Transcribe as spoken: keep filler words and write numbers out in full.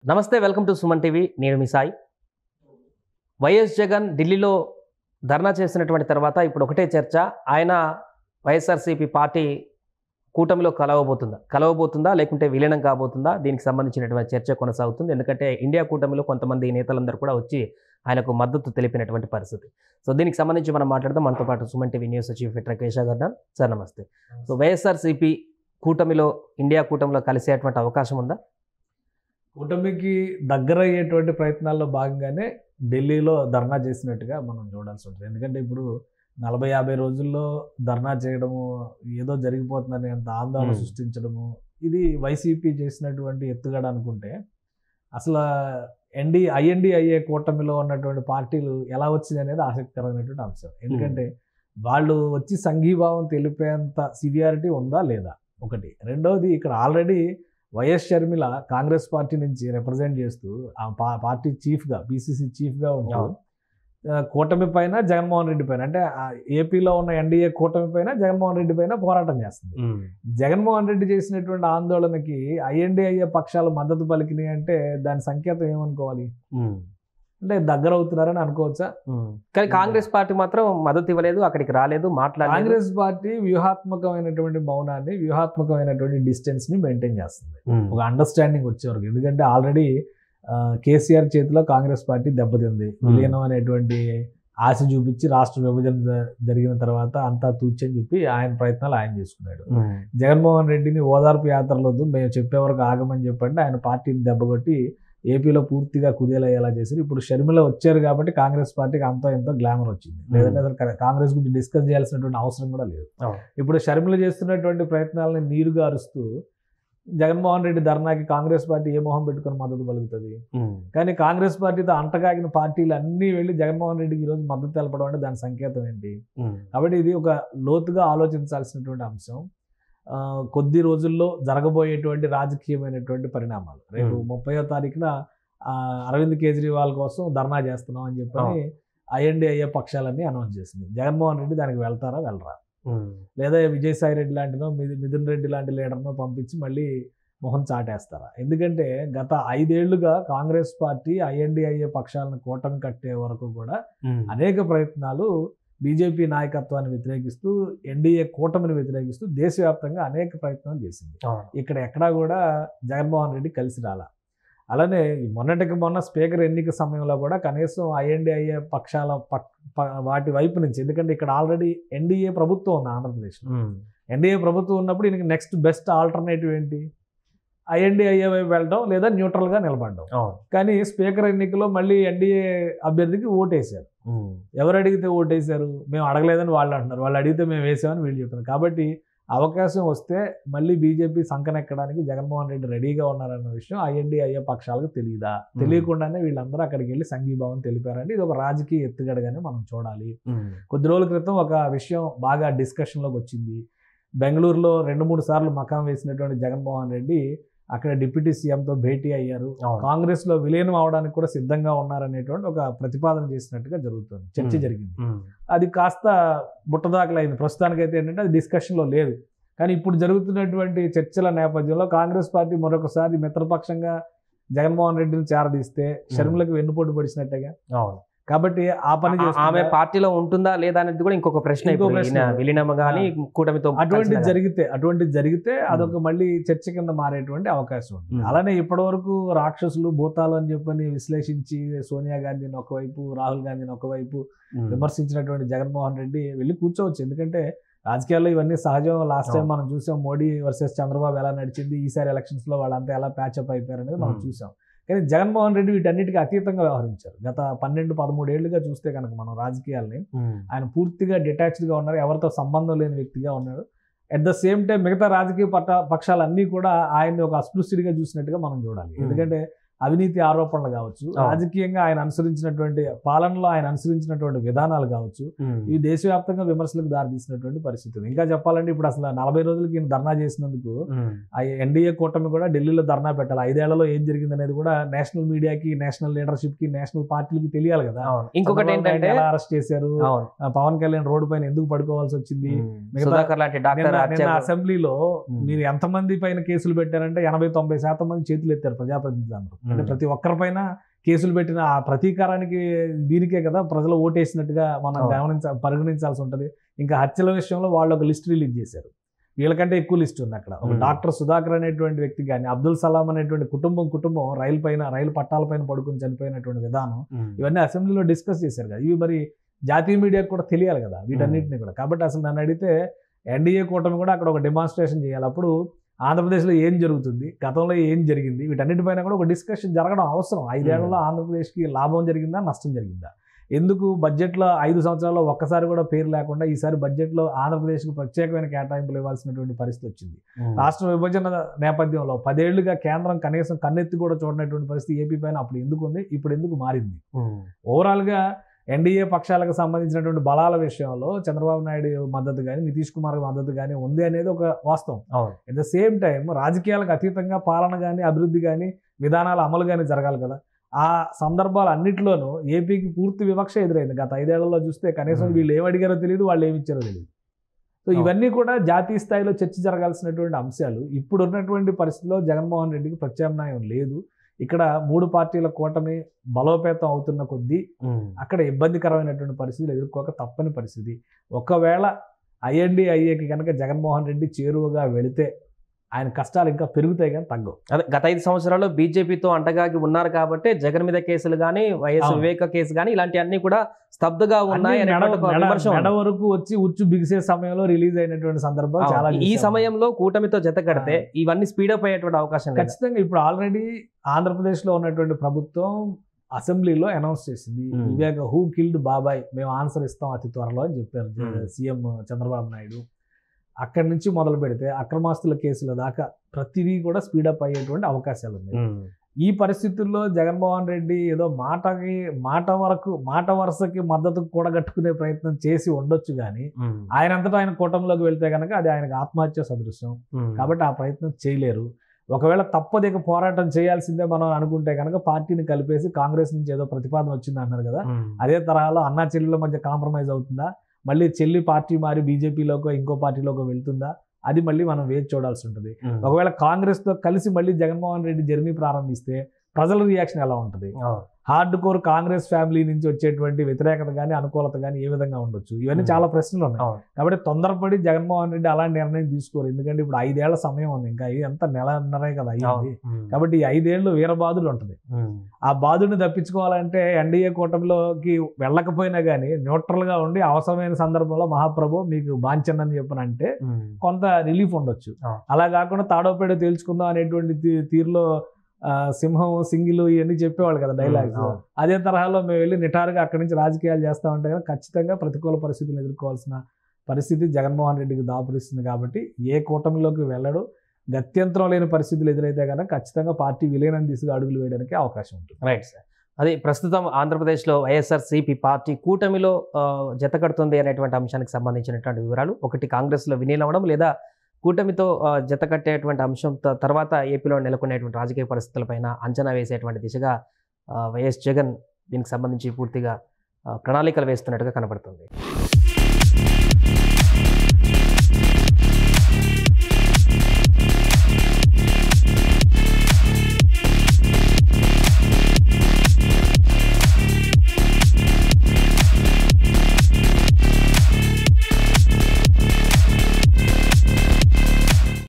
నమస్తే, welcome to Suman TV. నేను మీ Sai. YS Jagan ఢిల్లీలో ధర్నా చేసినటువంటి తర్వాత ఇప్పుడు ఒకటే చర్చ, ఆయన వైఎస్ఆర్సీపీ పార్టీ కూటమిలో కలవబోతుందా కలవబోతుందా లేకుంటే విలీనం కాబోతుందా, దీనికి సంబంధించినటువంటి చర్చ కొనసాగుతుంది. ఎందుకంటే ఇండియా కూటమిలో కొంతమంది నేతలందరూ కూడా వచ్చి ఆయనకు మద్దతు తెలిపినటువంటి పరిస్థితి. సో దీనికి సంబంధించి మనం మాట్లాడదాం. మనతో పాటు Suman TV news chief editor కేశ గారు. సార్ నమస్తే. సో వైఎస్ఆర్సీపీ కూటమిలో ఇండియా కూటమిలో కలిసేటువంటి అవకాశం ఉందా? కూటమికి దగ్గర అయ్యేటువంటి ప్రయత్నాల్లో భాగంగానే ఢిల్లీలో ధర్నా చేసినట్టుగా మనం చూడాల్సి ఉంటుంది. ఎందుకంటే ఇప్పుడు నలభై యాభై రోజుల్లో ధర్నా చేయడము, ఏదో జరిగిపోతుందని అంత ఆందోళన సృష్టించడము, ఇది వైసీపీ చేసినటువంటి ఎత్తుగడ అనుకుంటే, అసలు ఎన్డీ ఐఎన్డీఐఏ కూటమిలో ఉన్నటువంటి పార్టీలు ఎలా వచ్చింది అనేది ఆసక్తికరమైనటువంటి అంశం. ఎందుకంటే వాళ్ళు వచ్చి సంఘీభావం తెలిపేంత సివియారిటీ ఉందా లేదా ఒకటి. రెండవది, ఇక్కడ already YS Sharmila Congress party నుంచి రిప్రజెంట్ చేస్తూ ఆ పార్టీ చీఫ్గా పీసీసీ చీఫ్గా ఉంటూ కూటమి పైన జగన్మోహన్ రెడ్డి పైన, అంటే ఏపీలో ఉన్న ఎన్డీఏ కూటమి పైన జగన్మోహన్ రెడ్డి పైన పోరాటం చేస్తుంది. జగన్మోహన్ రెడ్డి చేసినటువంటి ఆందోళనకి ఐఎన్డీఐఏ పక్షాలు మద్దతు పలికినాయి అంటే దాని సంకేతం ఏమనుకోవాలి? అంటే దగ్గర అవుతున్నారని అనుకోవచ్చా? కానీ కాంగ్రెస్ పార్టీ మాత్రం మద్దతు ఇవ్వలేదు, అక్కడికి రాలేదు, మాట్లాడలేదు. కాంగ్రెస్ పార్టీ వ్యూహాత్మకమైనటువంటి మౌనాన్ని, వ్యూహాత్మకమైనటువంటి డిస్టెన్స్ ని మెయింటైన్ చేస్తుంది ఒక అండర్స్టాండింగ్ వచ్చేవరకు. ఎందుకంటే ఆల్రెడీ కేసీఆర్ చేతిలో కాంగ్రెస్ పార్టీ దెబ్బతింది. విలీనం అనేటువంటి ఆశ చూపించి రాష్ట్ర విభజన జరిగిన తర్వాత అంతా తూచని చెప్పి ఆయన ప్రయత్నాలు ఆయన చేసుకున్నాడు. జగన్మోహన్ రెడ్డిని ఓదార్పు యాత్రలొద్దు, మేము చెప్పే వరకు ఆగమని చెప్పండి ఆయన పార్టీని దెబ్బకొట్టి ఏపీలో పూర్తిగా కుదేలయ్యేలా చేశారు. ఇప్పుడు షర్మిల వచ్చారు కాబట్టి కాంగ్రెస్ పార్టీకి అంతో ఎంతో గ్లామర్ వచ్చింది. లేదంటే అసలు కాంగ్రెస్ గురించి డిస్కస్ చేయాల్సినటువంటి అవసరం కూడా లేదు. ఇప్పుడు షర్మిల చేస్తున్నటువంటి ప్రయత్నాలని నీరుగా అరుస్తూ జగన్మోహన్ రెడ్డి ధర్నాకి కాంగ్రెస్ పార్టీ ఏ మొహం పెట్టుకుని మద్దతు పలుకుతుంది? కానీ కాంగ్రెస్ పార్టీతో అంటగాగిన పార్టీలు అన్నీ వెళ్ళి జగన్మోహన్ రెడ్డికి ఈరోజు మద్దతు తెలపడం అంటే దాని సంకేతం ఏంటి? కాబట్టి ఇది ఒక లోతుగా ఆలోచించాల్సినటువంటి అంశం. కొద్ది రోజుల్లో జరగబోయేటువంటి రాజకీయమైనటువంటి పరిణామాలు. రేపు ముప్పయో తారీఖున అరవింద్ కేజ్రీవాల్ కోసం ధర్నా చేస్తున్నాం అని చెప్పని ఐఎన్డీఐఏ పక్షాలన్నీ అనౌన్స్ చేసింది. జగన్మోహన్ రెడ్డి దానికి వెళ్తారా వెళ్ళరా, లేదా విజయసాయి రెడ్డి లాంటినో మిథున్ రెడ్డి లాంటి లీడర్నో పంపించి మళ్ళీ మొహం చాటేస్తారా? ఎందుకంటే గత ఐదేళ్లుగా కాంగ్రెస్ పార్టీ ఐఎన్డీఐఏ పక్షాలను కూటమి కట్టే వరకు కూడా అనేక ప్రయత్నాలు బీజేపీ నాయకత్వాన్ని వ్యతిరేకిస్తూ, ఎన్డీఏ కూటమిని వ్యతిరేకిస్తూ దేశవ్యాప్తంగా అనేక ప్రయత్నాలు చేసింది. ఇక్కడ ఎక్కడా కూడా జగన్మోహన్ రెడ్డి కలిసి రాలా. అలానే మొన్నటికి మొన్న స్పీకర్ ఎన్నిక సమయంలో కూడా కనీసం ఐఎన్డీఐఏ పక్షాల వాటి వైపు నుంచి, ఎందుకంటే ఇక్కడ ఆల్రెడీ ఎన్డీఏ ప్రభుత్వం ఉంది ఆంధ్రప్రదేశ్లో. ఎన్డీఏ ప్రభుత్వం ఉన్నప్పుడు ఈయనకి నెక్స్ట్ బెస్ట్ ఆల్టర్నేటివ్ ఏంటి? ఐఎన్డీఐఏ వైపు వెళ్ళడం లేదా న్యూట్రల్గా నిలబడడం. కానీ స్పీకర్ ఎన్నికలో మళ్ళీ ఎన్డీఏ అభ్యర్థికి ఓటేశారు. ఎవరు అడిగితే ఓటేశారు? మేము అడగలేదని వాళ్ళు అంటున్నారు, వాళ్ళు అడిగితే మేము వేసామని వీళ్ళు చెప్తున్నారు. కాబట్టి అవకాశం వస్తే మళ్ళీ బీజేపీ సంకనెక్కడానికి జగన్మోహన్ రెడ్డి రెడీగా ఉన్నారన్న విషయం ఐఎన్డీఐఏ పక్షాలకు తెలియదా? తెలియకుండానే వీళ్ళందరూ అక్కడికి వెళ్ళి సంఘీభావం తెలిపారంటే ఇది ఒక రాజకీయ ఎత్తుగడగానే మనం చూడాలి. కొద్ది రోజుల క్రితం ఒక విషయం బాగా డిస్కషన్లోకి వచ్చింది. బెంగళూరులో రెండు మూడు సార్లు మకాం వేసినటువంటి జగన్మోహన్ రెడ్డి అక్కడ డిప్యూటీ సీఎంతో భేటీ అయ్యారు. కాంగ్రెస్ లో విలీనం అవడానికి కూడా సిద్ధంగా ఉన్నారనేటువంటి ఒక ప్రతిపాదన చేసినట్టుగా జరుగుతుంది, చర్చ జరిగింది. అది కాస్త బుట్టదాఖలైంది. ప్రస్తుతానికైతే ఏంటంటే అది డిస్కషన్ లో లేదు. కానీ ఇప్పుడు జరుగుతున్నటువంటి చర్చల నేపథ్యంలో కాంగ్రెస్ పార్టీ మరొకసారి మిత్రపక్షంగా జగన్మోహన్ రెడ్డిని చేరదీస్తే షర్మిలకు వెన్నుపోటు పడిచినట్టుగా. కాబట్టి ఆ పని ఆమె పార్టీలో ఉంటుందా లేదా అనేది కూడా ఇంకొక ప్రశ్న. విలీనం కానీ కూటమితో అటువంటి జరిగితే అటువంటి జరిగితే అదొక మళ్ళీ చర్చ కింద మారేటువంటి అవకాశం ఉంది. అలానే ఇప్పటి వరకు రాక్షసులు భూతాలు అని చెప్పని విశ్లేషించి సోనియా గాంధీని ఒకవైపు, రాహుల్ గాంధీని ఒకవైపు విమర్శించినటువంటి జగన్మోహన్ రెడ్డి వెళ్ళి కూర్చోవచ్చు. ఎందుకంటే రాజకీయాల్లో ఇవన్నీ సహజం. లాస్ట్ టైం మనం చూసాం మోడీ వర్సెస్ చంద్రబాబు ఎలా నడిచింది, ఈసారి ఎలక్షన్స్ లో వాళ్ళంతా ఎలా ప్యాచప్ అయిపోయారు అనేది మనం చూసాం. కానీ జగన్మోహన్ రెడ్డి వీటన్నిటికీ అతీతంగా వ్యవహరించారు. గత పన్నెండు పదమూడు ఏళ్లుగా చూస్తే కనుక మనం రాజకీయాల్ని, ఆయన పూర్తిగా డిటాచ్డ్గా ఉన్నారు, ఎవరితో సంబంధం లేని వ్యక్తిగా ఉన్నాడు. అట్ ద సేమ్ టైం మిగతా రాజకీయ పట్ట పక్షాలన్నీ కూడా ఆయన్ని ఒక అస్పృశ్యుడిగా చూసినట్టుగా మనం చూడాలి. ఎందుకంటే అవినీతి ఆరోపణలు కావచ్చు, రాజకీయంగా ఆయన అనుసరించినటువంటి పాలనలో ఆయన అనుసరించినటువంటి విధానాలు కావచ్చు, ఇవి దేశవ్యాప్తంగా విమర్శలకు దారితీసినటువంటి పరిస్థితి. ఇంకా చెప్పాలంటే ఇప్పుడు అసలు నలభై రోజులకి ఈయన ధర్నా చేసినందుకు ఆ ఎన్డీఏ కూటమి కూడా ఢిల్లీలో ధర్నా పెట్టాలి. ఐదేళ్లలో ఏం జరిగింది అనేది కూడా నేషనల్ మీడియాకి, నేషనల్ లీడర్షిప్ కి, నేషనల్ పార్టీలకి తెలియాలి కదా. ఇంకొకటి ఏంటంటే ఎలా అరెస్ట్ చేశారు, పవన్ కళ్యాణ్ రోడ్డు పైన ఎందుకు పడుకోవాల్సి వచ్చింది, అసెంబ్లీలో మీరు ఎంతమంది పైన కేసులు పెట్టారంటే ఎనభై తొంభై శాతం మంది చేతులు ఎత్తారు ప్రజాప్రతినిధులు అందరూ. ఎందుకంటే ప్రతి ఒక్కరిపైన కేసులు పెట్టిన ఆ ప్రతీకారానికి దీనికే కదా ప్రజలు ఓటేసినట్టుగా మనం గమనించ పరిగణించాల్సి ఉంటుంది. ఇంకా హత్యల విషయంలో వాళ్ళు ఒక లిస్ట్ రిలీజ్ చేశారు, వీళ్ళకంటే ఎక్కువ లిస్ట్ ఉంది అక్కడ. ఒక డాక్టర్ సుధాకర్ అనేటువంటి వ్యక్తి కానీ, అబ్దుల్ సలాం అనేటువంటి కుటుంబం కుటుంబం రైలు పైన రైలు పట్టాల పైన పడుకుని చనిపోయినటువంటి విధానం, ఇవన్నీ అసెంబ్లీలో డిస్కస్ చేశారు కదా. ఇవి మరి జాతీయ మీడియాకు కూడా తెలియాలి కదా వీటన్నిటిని కూడా. కాబట్టి అసలు నన్ను అడిగితే ఎన్డీఏ కూటమి కూడా అక్కడ ఒక డెమాన్స్ట్రేషన్ చేయాలి. అప్పుడు ఆంధ్రప్రదేశ్లో ఏం జరుగుతుంది, గతంలో ఏం జరిగింది, వీటన్నిటిపైన కూడా ఒక డిస్కషన్ జరగడం అవసరం. ఐదేళ్లలో ఆంధ్రప్రదేశ్కి లాభం జరిగిందా, నష్టం జరిగిందా, ఎందుకు బడ్జెట్లో ఐదు సంవత్సరాల్లో ఒక్కసారి కూడా పేరు లేకుండా ఈసారి బడ్జెట్లో ఆంధ్రప్రదేశ్కి ప్రత్యేకమైన కేటాయింపులు ఇవ్వాల్సినటువంటి పరిస్థితి వచ్చింది. రాష్ట్ర విభజన నేపథ్యంలో పదేళ్లుగా కేంద్రం కనీసం కన్నెత్తి కూడా చూడనటువంటి పరిస్థితి ఏపీ పైన అప్పుడు ఎందుకు ఉంది, ఇప్పుడు ఎందుకు మారింది? ఓవరాల్గా ఎన్డీఏ పక్షాలకు సంబంధించినటువంటి బలాల విషయంలో చంద్రబాబు నాయుడు మద్దతు కానీ, నితీష్ కుమార్ మద్దతు కానీ ఉంది అనేది ఒక వాస్తవం. అట్ ద సేమ్ టైం రాజకీయాలకు అతీతంగా పాలన కానీ, అభివృద్ధి కానీ, విధానాల అమలు కానీ జరగాలి కదా. ఆ సందర్భాలు అన్నింటిలోనూ ఏపీకి పూర్తి వివక్ష ఎదురైంది. గత ఐదేళ్లలో చూస్తే కనీసం వీళ్ళు ఏం అడిగారో తెలియదు, వాళ్ళు ఏమి ఇచ్చారో తెలియదు. సో ఇవన్నీ కూడా జాతీయ స్థాయిలో చర్చ జరగాల్సినటువంటి అంశాలు. ఇప్పుడు ఉన్నటువంటి పరిస్థితిలో జగన్మోహన్ రెడ్డికి ప్రత్యామ్నాయం లేదు. ఇక్కడ మూడు పార్టీల కూటమి బలోపేతం అవుతున్న కొద్దీ అక్కడ ఇబ్బందికరమైనటువంటి పరిస్థితులు ఎదుర్కోక తప్పని పరిస్థితి. ఒకవేళ ఐఎన్డీ ఐఏకి కనుక జగన్మోహన్ రెడ్డి చేరువగా వెళితే ఆయన కష్టాలు ఇంకా పెరుగుతాయి కానీ తగ్గవు. అదే గత ఐదు సంవత్సరాల్లో బీజేపీతో అంటగాగి ఉన్నారు కాబట్టి జగన్ మీద కేసులు కానీ, వైఎస్ వివేక కేసు కానీ ఇలాంటివన్నీ కూడా స్తబ్దుగా ఉన్నాయి. మెడ వరకు వచ్చి ఉచ్చు బిగిసే సమయంలో రిలీజ్ అయినటువంటి సందర్భాలు చాలా. ఈ సమయంలో కూటమితో జత కడితే ఇవన్నీ స్పీడప్ అయ్యేటువంటి అవకాశం ఖచ్చితంగా. ఇప్పుడు ఆల్రెడీ ఆంధ్రప్రదేశ్లో ఉన్నటువంటి ప్రభుత్వం అసెంబ్లీలో అనౌన్స్ చేసింది, వివేక హూ కిల్డ్ బాబాయ్, మేము ఆన్సర్ ఇస్తాం అతి త్వరలో అని చెప్పారు సీఎం చంద్రబాబు నాయుడు. అక్కడి నుంచి మొదలు పెడితే అక్రమాస్తుల కేసుల దాకా ప్రతిదీ కూడా స్పీడప్ అయ్యేటువంటి అవకాశాలు ఉన్నాయి. ఈ పరిస్థితుల్లో జగన్మోహన్ రెడ్డి ఏదో మాటకి మాట వరకు మాట వరుసకి మద్దతు కూడగట్టుకునే ప్రయత్నం చేసి ఉండొచ్చు కానీ ఆయనంతటా ఆయన కూటమిలోకి వెళ్తే కనుక అది ఆయనకు ఆత్మహత్య సదృశ్యం. కాబట్టి ఆ ప్రయత్నం చేయలేరు. ఒకవేళ తప్పదిక పోరాటం చేయాల్సిందే మనం అనుకుంటే కనుక పార్టీని కలిపేసి కాంగ్రెస్ నుంచి ఏదో ప్రతిపాదన వచ్చింది అన్నారు కదా, అదే తరహాలో అన్నా చెల్లెల మధ్య కాంప్రమైజ్ అవుతుందా, మళ్ళీ చెల్లి పార్టీ మారి బీజేపీలోకో ఇంకో పార్టీలోకో వెళ్తుందా, అది మళ్ళీ మనం వేచి చూడాల్సి ఉంటుంది. ఒకవేళ కాంగ్రెస్తో కలిసి మళ్ళీ జగన్మోహన్ రెడ్డి జర్నీ ప్రారంభిస్తే ప్రజల రియాక్షన్ ఎలా ఉంటుంది? హార్డ్ కోర్ కాంగ్రెస్ ఫ్యామిలీ నుంచి వచ్చేటువంటి వ్యతిరేకత కానీ, అనుకూలత కానీ ఏ విధంగా ఉండొచ్చు? ఇవన్నీ చాలా ప్రశ్నలు ఉన్నాయి. కాబట్టి తొందరపడి జగన్మోహన్ రెడ్డి అలాంటి నిర్ణయం తీసుకోరు. ఎందుకంటే ఇప్పుడు ఐదేళ్ల సమయం ఉంది, ఇంకా ఎంత నెలన్నరే కదా అయ్యింది. కాబట్టి ఈ ఐదేళ్లు వీరబాదులు ఉంటుంది. ఆ బాధుని తప్పించుకోవాలంటే ఎన్డీఏ కూటమిలోకి వెళ్ళకపోయినా కానీ న్యూట్రల్ గా ఉండి అవసరమైన సందర్భంలో మహాప్రభు మీకు బాంచనని చెప్పనంటే కొంత రిలీఫ్ ఉండొచ్చు. అలా కాకుండా తాడోపేడో తేల్చుకుందాం అనేటువంటి తీరులో సింహం సింగిల్ ఇవన్నీ చెప్పేవాళ్ళు కదా డైలాగ్స్. అదే తరహాలో మేము వెళ్ళి నిటారుగా అక్కడి నుంచి రాజకీయాలు చేస్తా ఉంటే కదా ఖచ్చితంగా ప్రతికూల పరిస్థితులు ఎదుర్కోవాల్సిన పరిస్థితి జగన్మోహన్ రెడ్డికి దాపురిస్తుంది. కాబట్టి ఏ కూటమిలోకి వెళ్ళడు, గత్యంతరం లేని పరిస్థితులు ఎదురైతే కనుక ఖచ్చితంగా పార్టీ విలీనం దిశగా అడుగులు వేయడానికి అవకాశం ఉంటుంది. Right sir. అది ప్రస్తుతం ఆంధ్రప్రదేశ్లో వైఎస్ఆర్సీపీ పార్టీ కూటమిలో జత కడుతుంది అనేటువంటి అంశానికి సంబంధించినటువంటి వివరాలు. ఒకటి కాంగ్రెస్లో విలీనం అవ్వడం లేదా కూటమితో జత కట్టేటువంటి అంశం తర్వాత ఏపీలో నెలకొనేటువంటి రాజకీయ పరిస్థితులపైన అంచనా వేసేటువంటి దిశగా వైఎస్ జగన్ దీనికి సంబంధించి పూర్తిగా ప్రణాళికలు వేస్తున్నట్టుగా కనబడుతుంది.